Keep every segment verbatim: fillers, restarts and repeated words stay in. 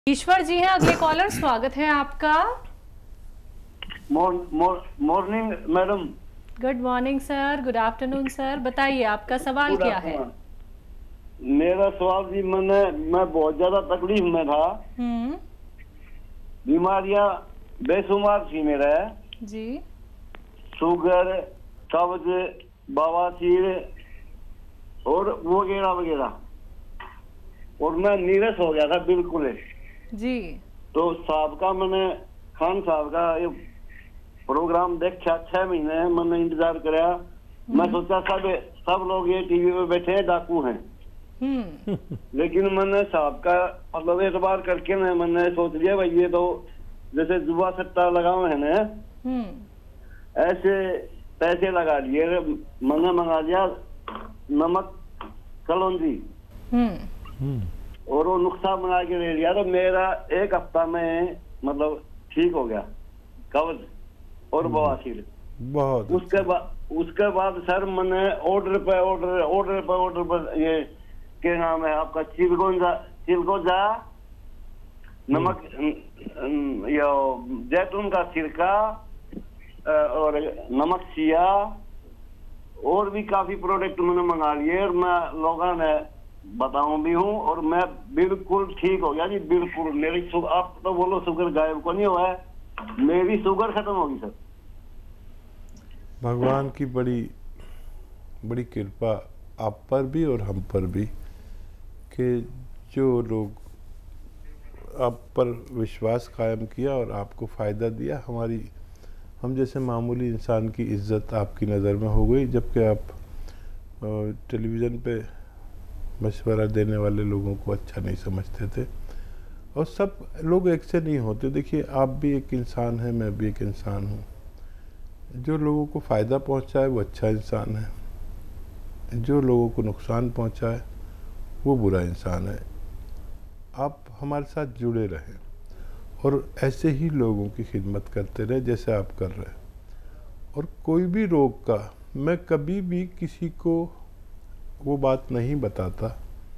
ईश्वर जी हैं अगले कॉलर, स्वागत है आपका। Morning madam. Good morning sir, good afternoon sir, बताइए आपका सवाल क्या है। मेरा सवाल जी, मैंने मैं बहुत ज्यादा तकलीफ में था। हम्म। बीमारियां बेशुमार थी मेरा जी। शुगर, कब्ज, बवासीर और वगैरह वगैरह, और मैं नीरस हो गया था बिल्कुल जी। तो साहब का मैंने खान साहब का ये प्रोग्राम देखा, छह महीने मैंने इंतजार कराया। मैं सोचा सब सब लोग ये टीवी पे बैठे हैं, डाकू हैं। लेकिन मैंने साहब का मतलब एतबार करके ना मैंने सोच लिया भाई ये तो जैसे जुआ सट्टा लगाओ है ना, ऐसे पैसे लगा लिए। मैंने मंगा लिया नमक कलौंजी और वो नुस्खा बना के ले लिया, तो मेरा एक हफ्ता में मतलब ठीक हो गया कब्ज और बवासीर। बहुत उसके बाद उसके बाद सर मैंने ऑर्डर पे ऑर्डर ऑर्डर पे ऑर्डर पर ये क्या नाम है आपका, चिलगोजा चिलगोजा नमक, यो जैतून का सिरका और नमक सिया और भी काफी प्रोडक्ट मैंने मंगा लिए, और मैं लोगों ने बताऊं भी हूँ, और मैं बिल्कुल ठीक हो गया जी, बिल्कुल। मेरी आप तो बोलो शुगर गायब को नहीं हुआ है, मेरी शुगर खत्म होगी सर। भगवान की बड़ी बड़ी कृपा आप पर भी और हम पर भी कि जो लोग आप पर विश्वास कायम किया और आपको फ़ायदा दिया, हमारी हम जैसे मामूली इंसान की इज्जत आपकी नज़र में हो गई, जबकि आप टेलीविज़न पे मशवरा देने वाले लोगों को अच्छा नहीं समझते थे। और सब लोग एक से नहीं होते। देखिए, आप भी एक इंसान हैं, मैं भी एक इंसान हूँ। जो लोगों को फ़ायदा पहुँचाए वो अच्छा इंसान है, जो लोगों को नुकसान पहुँचाए वो बुरा इंसान है। आप हमारे साथ जुड़े रहें और ऐसे ही लोगों की खिदमत करते रहे जैसे आप कर रहे हैं। और कोई भी रोग का मैं कभी भी किसी को वो बात नहीं बताता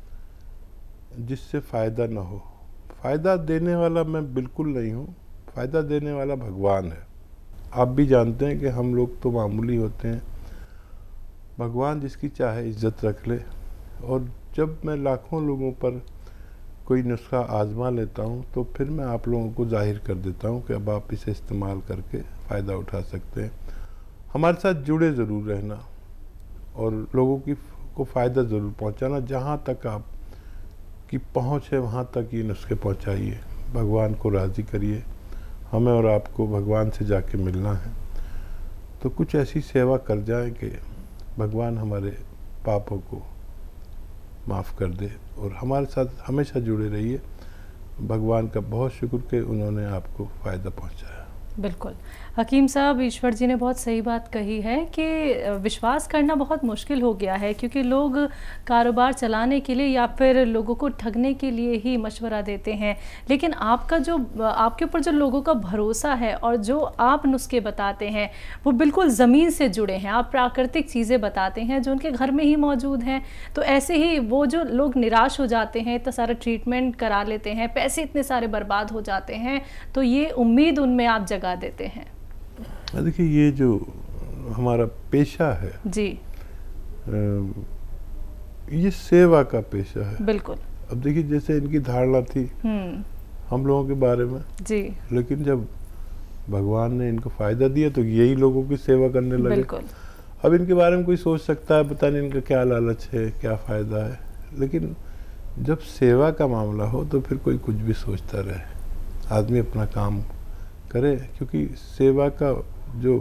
जिससे फ़ायदा ना हो। फ़ायदा देने वाला मैं बिल्कुल नहीं हूँ, फ़ायदा देने वाला भगवान है। आप भी जानते हैं कि हम लोग तो मामूली होते हैं, भगवान जिसकी चाहे इज्जत रख ले। और जब मैं लाखों लोगों पर कोई नुस्खा आजमा लेता हूँ तो फिर मैं आप लोगों को जाहिर कर देता हूँ कि अब आप इसे इस्तेमाल करके फ़ायदा उठा सकते हैं। हमारे साथ जुड़े ज़रूर रहना और लोगों की को फ़ायदा ज़रूर पहुँचाना। जहाँ तक आप की पहुँच है वहाँ तक ये नुस्खे पहुँचाइए, भगवान को राज़ी करिए। हमें और आपको भगवान से जाके मिलना है, तो कुछ ऐसी सेवा कर जाए कि भगवान हमारे पापों को माफ़ कर दे। और हमारे साथ हमेशा जुड़े रहिए। भगवान का बहुत शुक्र कि उन्होंने आपको फ़ायदा पहुँचाया। बिल्कुल हकीम साहब, ईश्वर जी ने बहुत सही बात कही है कि विश्वास करना बहुत मुश्किल हो गया है, क्योंकि लोग कारोबार चलाने के लिए या फिर लोगों को ठगने के लिए ही मशवरा देते हैं। लेकिन आपका जो आपके ऊपर जो लोगों का भरोसा है और जो आप नुस्खे बताते हैं वो बिल्कुल ज़मीन से जुड़े हैं। आप प्राकृतिक चीज़ें बताते हैं जो उनके घर में ही मौजूद हैं। तो ऐसे ही वो जो लोग निराश हो जाते हैं, इतना सारा ट्रीटमेंट करा लेते हैं, पैसे इतने सारे बर्बाद हो जाते हैं, तो ये उम्मीद उनमें आप जगा देते हैं। देखिए, ये जो हमारा पेशा है जी, ये सेवा का पेशा है। बिल्कुल। अब देखिए, जैसे इनकी धारणा थी हम लोगों के बारे में जी, लेकिन जब भगवान ने इनको फायदा दिया तो यही लोगों की सेवा करने लगे। बिल्कुल। अब इनके बारे में कोई सोच सकता है पता नहीं इनका क्या लालच है, क्या फ़ायदा है, लेकिन जब सेवा का मामला हो तो फिर कोई कुछ भी सोचता रहे। आदमी अपना काम करे, क्योंकि सेवा का जो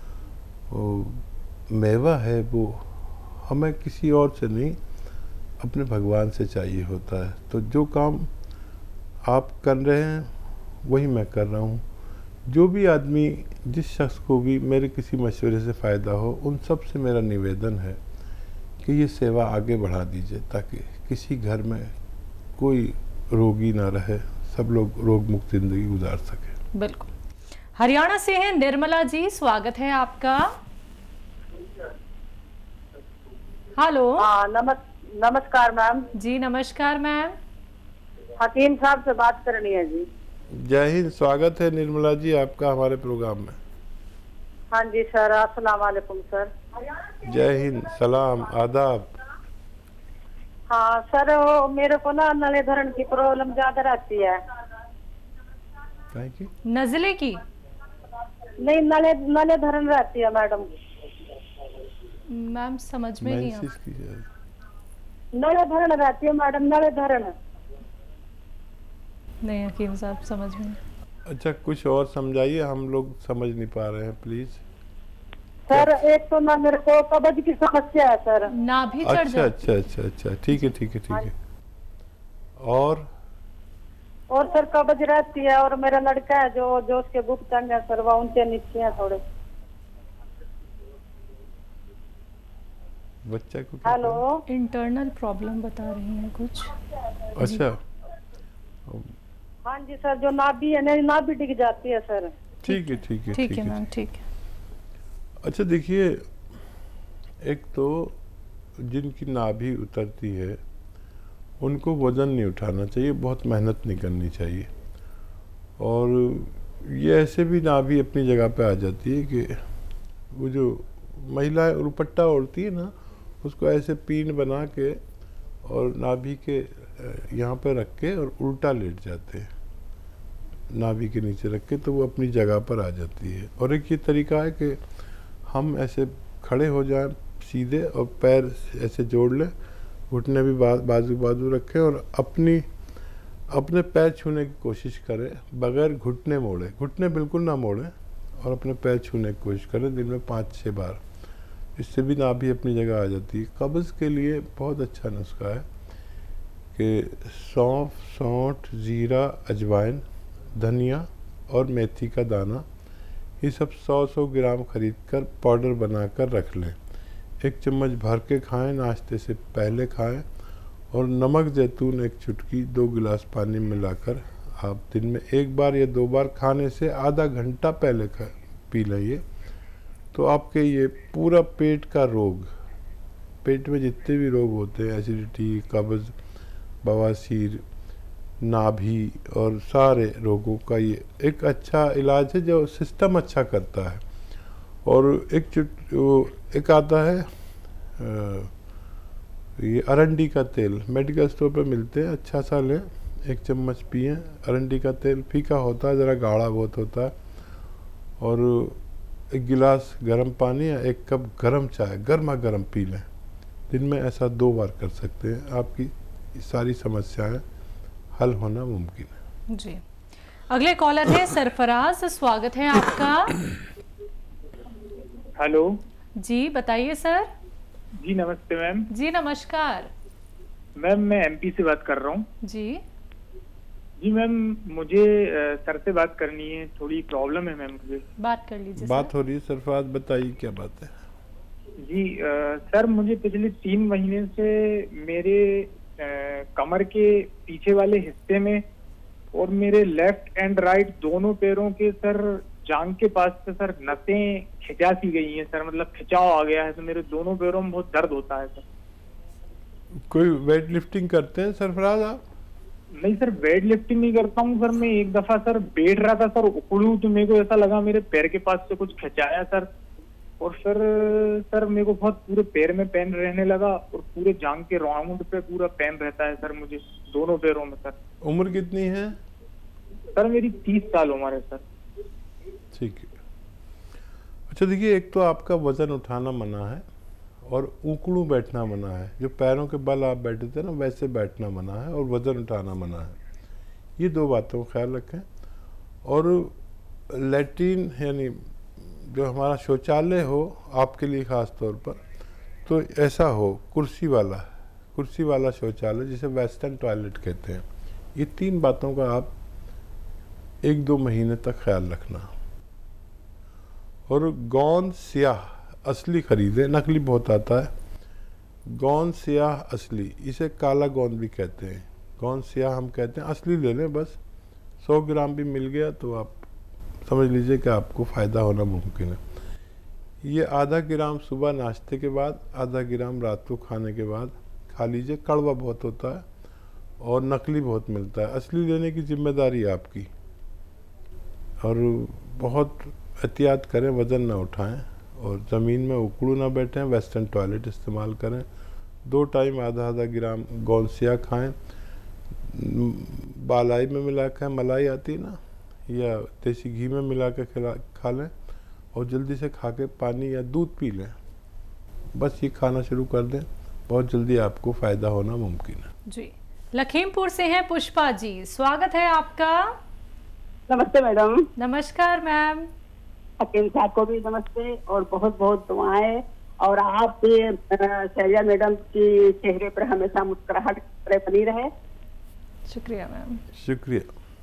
मेवा है वो हमें किसी और से नहीं अपने भगवान से चाहिए होता है। तो जो काम आप कर रहे हैं वही मैं कर रहा हूँ। जो भी आदमी, जिस शख्स को भी मेरे किसी मशवरे से फ़ायदा हो, उन सब से मेरा निवेदन है कि ये सेवा आगे बढ़ा दीजिए ताकि किसी घर में कोई रोगी ना रहे, सब लोग रोग मुक्त ज़िंदगी गुजार सकें। बिल्कुल। हरियाणा से हैं निर्मला जी, स्वागत है आपका। हेलो। हाँ, नमस् नमस्कार मैम। जी नमस्कार मैम। हकीम साहब से बात करनी है जी। जय हिंद, स्वागत है निर्मला जी आपका हमारे प्रोग्राम में। हाँ जी सर, अस्सलाम वालेकुम सर। जय हिंद, सलाम, आदाब। हाँ सर, वो मेरे को ना नले धरण की प्रॉब्लम ज्यादा रहती है। की? नजले की? नहीं, नले नले धरण रहती है मैडम। मैम समझ में नहीं आ नले धरण रहती है मैडम, नले धरण। नहीं हकीम साहब समझ में। अच्छा कुछ और समझाइए, हम लोग समझ नहीं पा रहे हैं प्लीज। सर एक तो ना मेरे को कब्ज की समस्या है सर। नाभि चढ़ अच्छा अच्छा अच्छा अच्छा ठीक है ठीक है ठीक है। और और सर कब्ज रहती है, और मेरा लड़का है जो जो उसके गुप्त अंग है सर, वो उनके नीचे है थोड़े। बच्चा को हेलो, इंटरनल प्रॉब्लम बता रही हैं कुछ। अच्छा हाँ जी सर, जो नाभि है ना, नाभि डिग जाती है सर। ठीक है ठीक है ठीक है मैम, ठीक है। अच्छा देखिए, एक तो जिनकी नाभि उतरती है उनको वज़न नहीं उठाना चाहिए, बहुत मेहनत नहीं करनी चाहिए। और ये ऐसे भी नाभि अपनी जगह पे आ जाती है कि वो जो महिलाएं दुपट्टा ओढ़ती है ना, उसको ऐसे पीन बना के और नाभि के यहाँ पे रख के और उल्टा लेट जाते हैं, नाभि के नीचे रख के, तो वो अपनी जगह पर आ जाती है। और एक ये तरीका है कि हम ऐसे खड़े हो जाएं सीधे और पैर ऐसे जोड़ लें, घुटने भी बा, बाजू बाजू रखें और अपनी अपने पैर छूने की कोशिश करें बगैर घुटने मोड़े। घुटने बिल्कुल ना मोड़ें और अपने पैर छूने की कोशिश करें दिन में पाँच छः बार। इससे भी नाभि अपनी जगह आ जाती है। कब्ज़ के लिए बहुत अच्छा नुस्खा है कि सौंफ, सौंठ, ज़ीरा, अजवाइन, धनिया और मेथी का दाना, ये सब सौ सौ ग्राम खरीद कर पाउडर बनाकर रख लें। एक चम्मच भर के खाएं, नाश्ते से पहले खाएं। और नमक जैतून एक चुटकी दो गिलास पानी मिलाकर आप दिन में एक बार या दो बार खाने से आधा घंटा पहले खा पी लें। तो आपके ये पूरा पेट का रोग, पेट में जितने भी रोग होते हैं, एसिडिटी, कब्ज़, बवासीर, नाभि और सारे रोगों का ये एक अच्छा इलाज है जो सिस्टम अच्छा करता है। और एक चुट वो एक आता है आ, ये अरंडी का तेल, मेडिकल स्टोर पे मिलते हैं, अच्छा सा लें, एक चम्मच पिएं। अरंडी का तेल फीका होता है, ज़रा गाढ़ा बहुत होता है। और एक गिलास गर्म पानी या एक कप गर्म चाय गर्मा गर्म पी लें। दिन में ऐसा दो बार कर सकते हैं, आपकी सारी समस्याएं हल होना मुमकिन है। जी, अगले कॉलर है सरफराज, स्वागत है आपका। हेलो जी बताइए सर। जी नमस्ते मैम। जी नमस्कार मैम, मैं एमपी से बात कर रहा हूँ। जी जी मैम, मुझे सर से बात करनी है, थोड़ी प्रॉब्लम है मैम मुझे। बात कर लीजिए। बात हो रही है सरफराज, बताइए क्या बात है। जी आ, सर मुझे पिछले तीन महीने से मेरे आ, कमर के पीछे वाले हिस्से में और मेरे लेफ्ट एंड राइट दोनों पैरों के सर जांग के पास से सर नसें खिंचा सी गई हैं सर, मतलब खिंचाव आ गया है, तो मेरे दोनों पैरों में बहुत दर्द होता है सर। कोई वेट लिफ्टिंग करते हैं सरफराज आप? नहीं सर, वेट लिफ्टिंग नहीं करता हूँ सर। मैं एक दफा सर बैठ रहा था सर, उखड़ू तो मेरे को ऐसा लगा मेरे पैर के पास से कुछ खिंचाया सर, और फिर सर मेरे को बहुत पूरे पैर में पेन रहने लगा और पूरे जांग के राउंड पे पूरा पेन रहता है सर मुझे दोनों पैरों में सर। उम्र कितनी है? सर मेरी तीस साल उम्र है सर। ठीक है। अच्छा देखिए, एक तो आपका वजन उठाना मना है और उकड़ू बैठना मना है। जो पैरों के बल आप बैठे थे ना, वैसे बैठना मना है और वजन उठाना मना है। ये दो बातों का ख्याल रखें। और लैट्रिन यानी जो हमारा शौचालय हो आपके लिए ख़ास तौर पर, तो ऐसा हो कुर्सी वाला कुर्सी वाला शौचालय, जिसे वेस्टर्न टॉयलेट कहते हैं। ये तीन बातों का आप एक दो महीने तक ख्याल रखना। और गोंद स्याह असली खरीदें, नकली बहुत आता है। गोंद स्याह असली, इसे काला गोंद भी कहते हैं, गोंद स्याह हम कहते हैं। असली ले लें, बस सौ ग्राम भी मिल गया तो आप समझ लीजिए कि आपको फ़ायदा होना मुमकिन है। ये आधा ग्राम सुबह नाश्ते के बाद, आधा ग्राम रात को खाने के बाद खा लीजिए। कड़वा बहुत होता है और नकली बहुत मिलता है। असली लेने की जिम्मेदारी आपकी। और बहुत एहतियात करें, वज़न ना उठाएं और ज़मीन में उकड़ू ना बैठें। वेस्टर्न टॉयलेट इस्तेमाल करें। दो टाइम आधा आधा ग्राम गोंसिया खाएं। बालाई में मिला कर मलाई आती है ना, या देसी घी में मिला कर खिला खा लें और जल्दी से खा के पानी या दूध पी लें। बस ये खाना शुरू कर दें, बहुत जल्दी आपको फ़ायदा होना मुमकिन है। जी, लखीमपुर से हैं पुष्पा जी, स्वागत है आपका। नमस्ते मैडम। नमस्कार मैम। हकीम साहब को भी नमस्ते और बहुत बहुत दुआएं। और आप शैलिया मैडम की चेहरे पर हमेशा मुस्कुराहट बनी रहे। शुक्रिया मैम। शुक्रिया।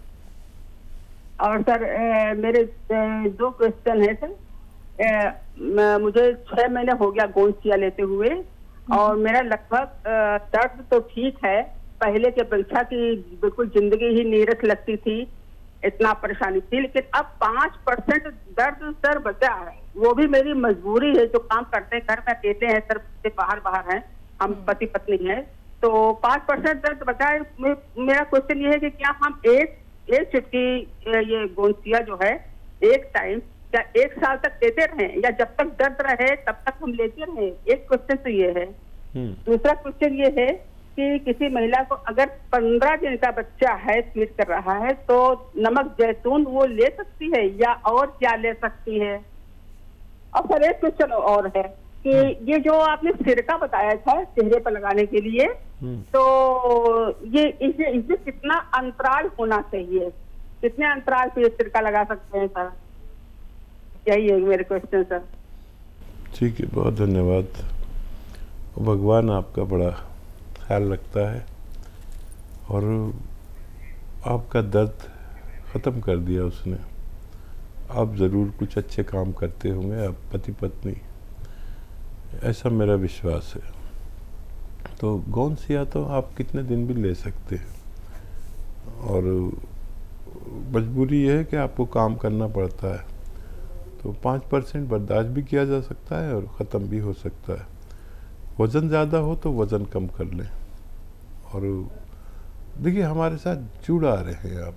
और सर ए, मेरे ए, दो क्वेश्चन है सर। ए, मुझे छह महीने हो गया गोंसिया लेते हुए और मेरा लगभग दर्द तो ठीक है, पहले की अपेक्षा की बिल्कुल जिंदगी ही नीरस लगती थी, इतना परेशानी थी। लेकिन अब पाँच परसेंट दर्द सर बचा है, वो भी मेरी मजबूरी है। जो काम करते हैं घर में अकेले हैं सर, बाहर बाहर हैं, हम पति पत्नी हैं, तो पाँच परसेंट दर्द बचा है। मेरा क्वेश्चन ये है कि क्या हम एक एक चुटकी ये गोंसिया जो है एक टाइम क्या एक साल तक देते रहें या जब तक दर्द रहे तब तक हम लेते रहें? एक क्वेश्चन तो ये है। दूसरा क्वेश्चन ये है कि किसी महिला को अगर पंद्रह दिन का बच्चा है, फीड कर रहा है, तो नमक जैतून वो ले सकती है या और क्या ले सकती है? और सर एक क्वेश्चन और है कि ये जो आपने सिरका बताया था चेहरे पर लगाने के लिए, तो ये इसे इसे कितना अंतराल होना चाहिए? कितने अंतराल पे सिरका लगा सकते हैं सर? यही है मेरे क्वेश्चन सर। ठीक है, बहुत धन्यवाद। भगवान आपका बड़ा ख्याल रखता है और आपका दर्द ख़त्म कर दिया उसने। आप ज़रूर कुछ अच्छे काम करते होंगे, आप पति पत्नी, ऐसा मेरा विश्वास है। तो गोंसिया तो आप कितने दिन भी ले सकते हैं और मजबूरी यह है कि आपको काम करना पड़ता है। तो पाँच परसेंट बर्दाश्त भी किया जा सकता है और ख़त्म भी हो सकता है। वज़न ज़्यादा हो तो वज़न कम कर लें। और देखिए, हमारे साथ जुड़ा रहे आप,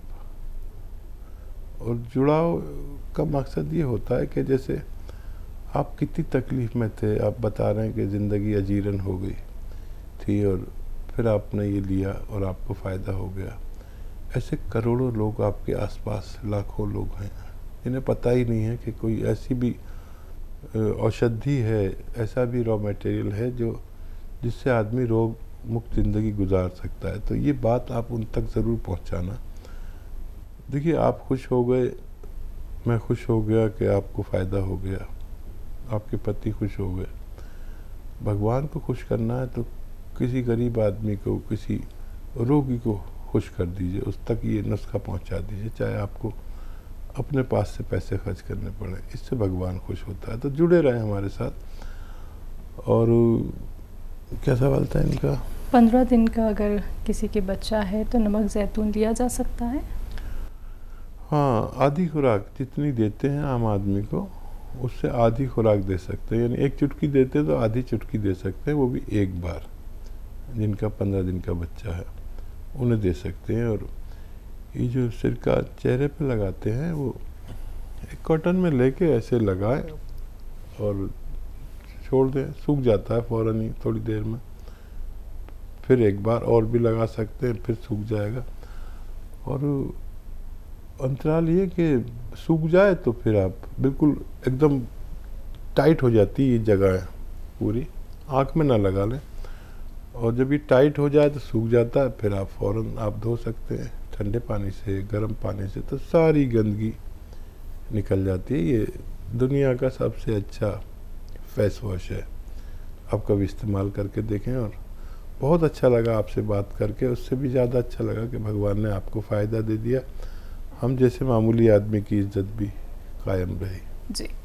और जुड़ाव का मकसद ये होता है कि जैसे आप कितनी तकलीफ़ में थे, आप बता रहे हैं कि ज़िंदगी अजीरन हो गई थी और फिर आपने ये लिया और आपको फ़ायदा हो गया। ऐसे करोड़ों लोग आपके आसपास, लाखों लोग हैं, इन्हें पता ही नहीं है कि कोई ऐसी भी औषधि है, ऐसा भी रॉ मटेरियल है जो जिससे आदमी रोग मुक्त ज़िंदगी गुजार सकता है। तो ये बात आप उन तक ज़रूर पहुंचाना। देखिए, आप खुश हो गए, मैं खुश हो गया कि आपको फ़ायदा हो गया, आपके पति खुश हो गए। भगवान को खुश करना है तो किसी गरीब आदमी को, किसी रोगी को खुश कर दीजिए, उस तक ये नुस्खा पहुंचा दीजिए, चाहे आपको अपने पास से पैसे खर्च करने पड़े, इससे भगवान खुश होता है। तो जुड़े रहें हमारे साथ। और क्या सवाल था इनका? पंद्रह दिन का अगर किसी के बच्चा है तो नमक जैतून लिया जा सकता है? हाँ, आधी खुराक जितनी देते हैं आम आदमी को, उससे आधी खुराक दे सकते हैं। यानी एक चुटकी देते हैं तो आधी चुटकी दे सकते हैं, वो भी एक बार। जिनका पंद्रह दिन का बच्चा है उन्हें दे सकते हैं। और ये जो सिरका चेहरे पे लगाते हैं, वो एक कॉटन में लेके ऐसे लगाएं और छोड़ दें, सूख जाता है फ़ौरन ही थोड़ी देर में। फिर एक बार और भी लगा सकते हैं, फिर सूख जाएगा। और अंतराल ये कि सूख जाए तो फिर आप बिल्कुल एकदम टाइट हो जाती है ये जगह है पूरी, आँख में ना लगा लें। और जब ये टाइट हो जाए तो सूख जाता है, फिर आप फ़ौरन आप धो सकते हैं ठंडे पानी से, गर्म पानी से, तो सारी गंदगी निकल जाती है। ये दुनिया का सबसे अच्छा फेस वॉश है, आप कभी इस्तेमाल करके देखें। और बहुत अच्छा लगा आपसे बात करके, उससे भी ज़्यादा अच्छा लगा कि भगवान ने आपको फ़ायदा दे दिया, हम जैसे मामूली आदमी की इज्जत भी कायम रही। जी।